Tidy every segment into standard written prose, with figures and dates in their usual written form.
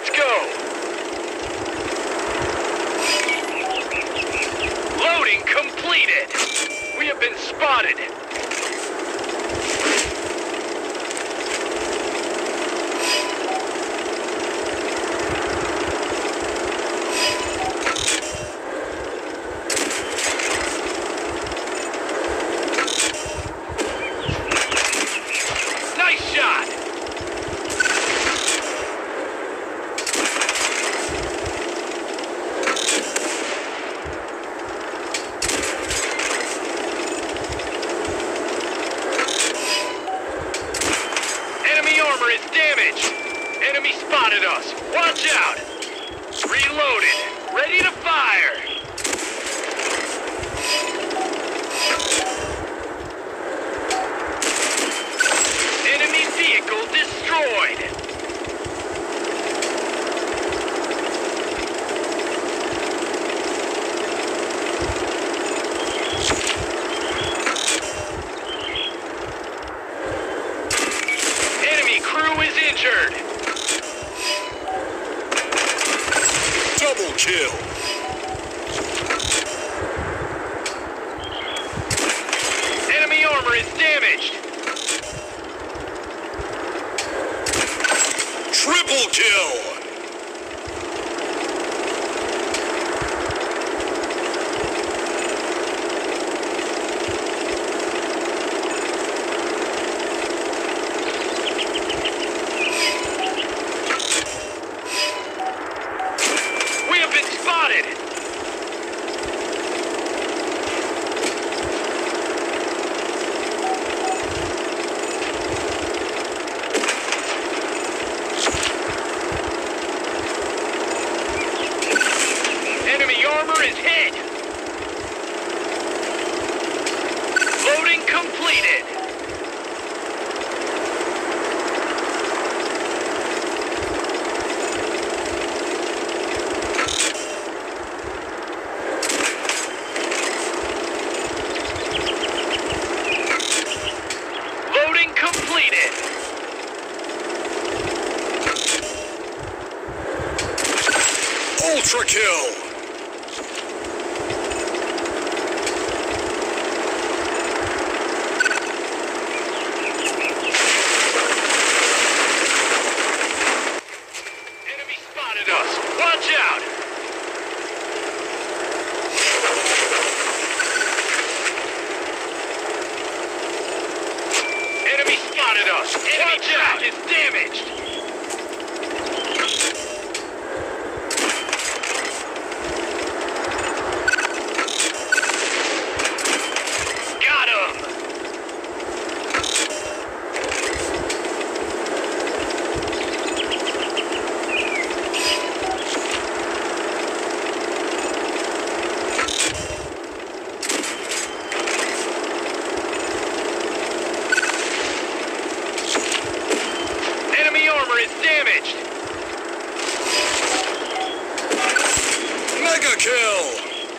Let's go! Loading completed! We have been spotted! Nice shot! Enemy armor is damaged! Enemy spotted us! Watch out! Reloaded! Ready to fire! Enemy vehicle destroyed! Enemy crew is injured! Double kill! Enemy armor is damaged! Triple kill! We have been spotted! Enemy armor is hit! Loading completed! Loading completed! Ultra kill! Enemy spotted us! Watch out! Enemy spotted us! Enemy track is damaged! Got him! Enemy armor is damaged! Mega kill!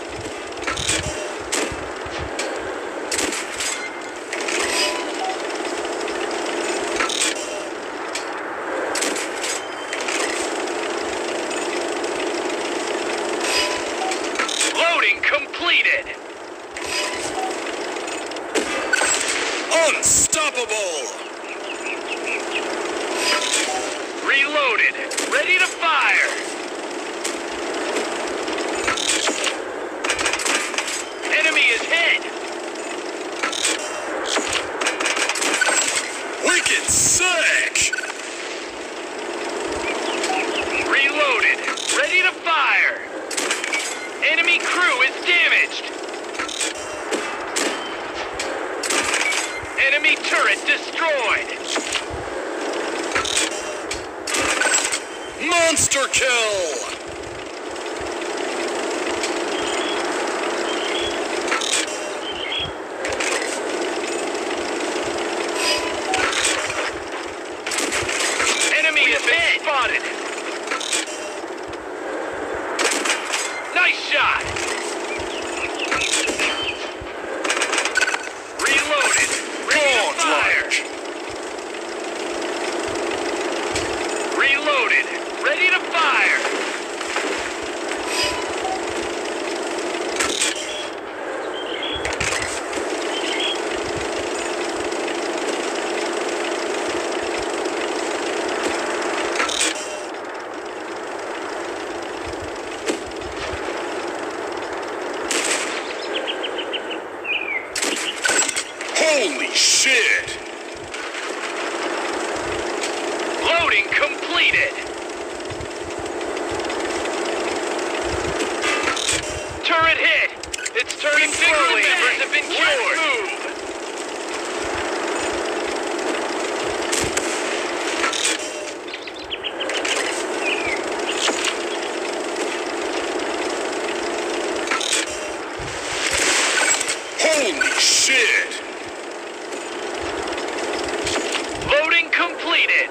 Loading completed! Unstoppable! Reloaded! Ready to fire! Enemy is hit! Wicked sick! Reloaded! Ready to fire! Enemy crew is damaged! Enemy turret destroyed! Monster kill! Enemy has been spotted! Nice shot! Reloaded! Ready to fire! Godlike! Reloaded! Ready to fire! Holy shit! Loading completed! Turret hit! It's turning slowly. Members have been cured. Move! Holy shit! Loading completed!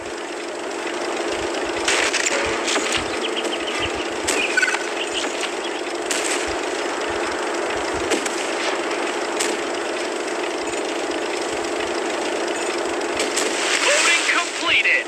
Loading completed!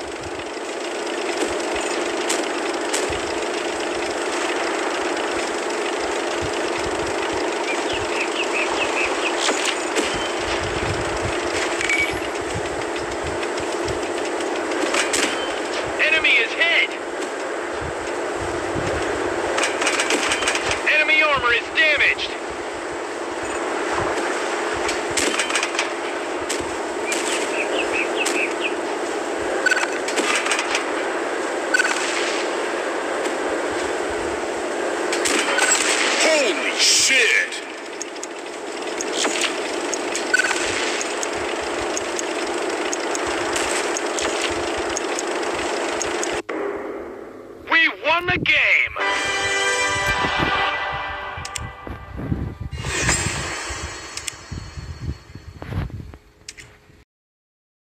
Enemy is hit! Enemy armor is damaged! Holy shit! We won the game!